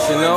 you know?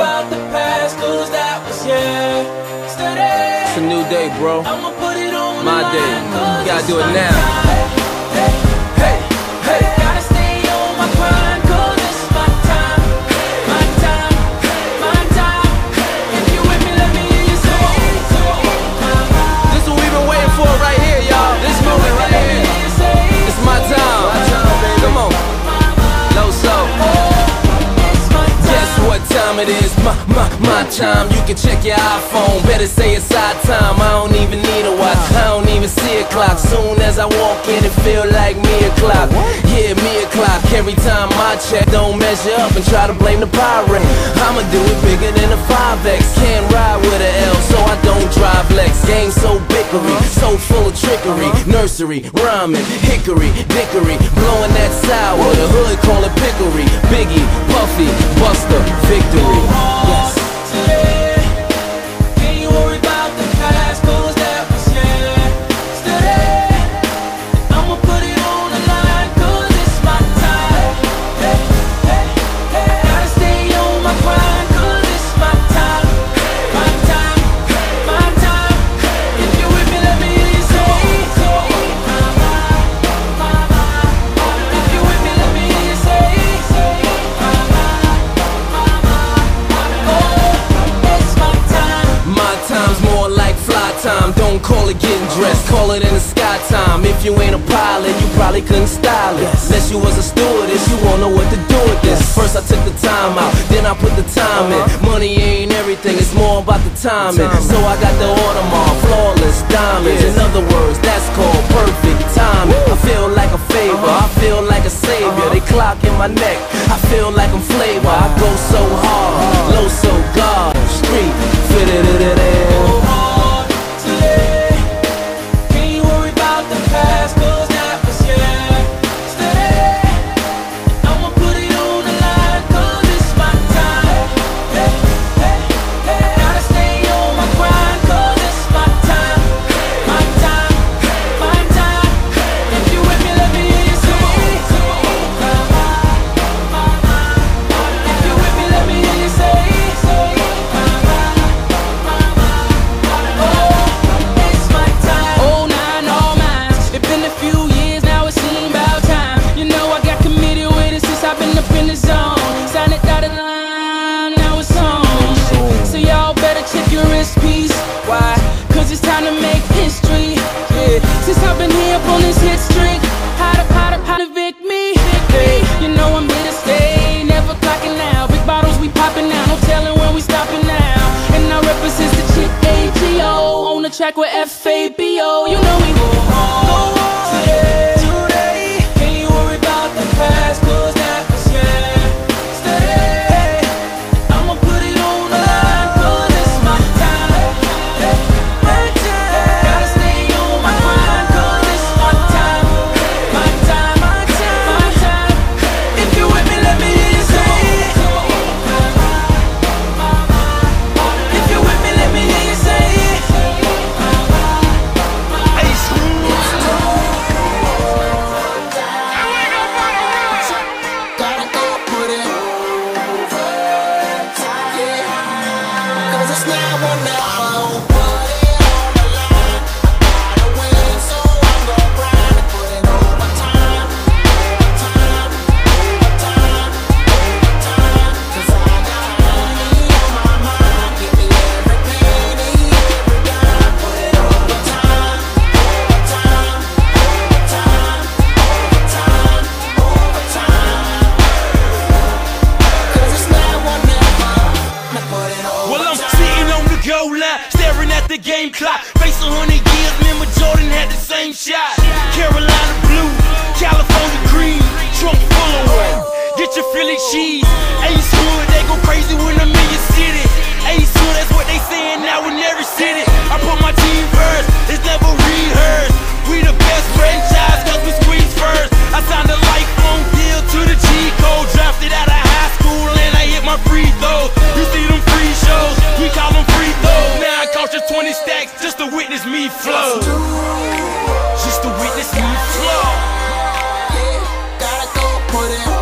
It's a new day, bro. My day. You gotta do it now. Hey, hey. Gotta stay on my grind, 'cause it's my time. My time, my time. If you with me, let me hear you say. This is what we've been waiting for right here, y'all. This moment right here. It's my time. Come on. Low slow. Guess what time it is? My time. You can check your iPhone. Better say it's our time. I don't even need a watch. I don't even see a clock. Soon as I walk in, it feel like me o'clock. Yeah, me o'clock. Every time I check, don't measure up and try to blame the pirate. I'ma do it bigger than a 5X. Can't ride with a L, so I don't drive Lex. Game so bickery, so full of trickery. Nursery, rhyming, hickory, dickory, blowing that sour. The hood call it pickery. Biggie, Puffy, Buster, victory. Yes. Don't call it getting dressed, call it in the sky time. If you ain't a pilot, you probably couldn't style it. Unless you was a stewardess, you won't know what to do with this. First I took the time out, then I put the time in. Money ain't everything, it's more about the timing. So I got the Audemars, flawless diamonds. In other words, that's called perfect timing. I feel like a favor, I feel like a savior. They clock in my neck, I feel like I'm flavor. I go so hard, low so God, street, fit it. Since I've been here up on this hit streak, how to evict me? Hey, you know I'm here to stay, never clocking out. Big bottles we popping now, no telling when we stopping now. And I represent the chick AGO on the track with FABO. You know we go hard today. Can't you worry about the past, 'cause that was yesterday. I'ma put it on the line, 'cause it's my time. Gotta stay on my grind, 'cause it's my time. My time, my time, my time. If you with me, let me hear you say. If you with me, let me hear you say. Gotta go put it over, yeah. 'Cause it's now or never. Staring at the game clock, face 100 years, remember Jordan had the same shot. Carolina blue, California green, trunk full of work. Get your Philly cheese. Ace Hood, they go crazy when I'm in your city. Ace Hood, that's what they saying now in every city. I put my team first, it's never rehearsed. We the best franchise, 'cause we squeeze first. I signed a lifelong deal to the G code, drafted out of high school and I hit my free throws. You see them free shows, we call them free throws. Now I cost you 20 stacks just to witness me flow. Just to witness me flow. Gotta go put it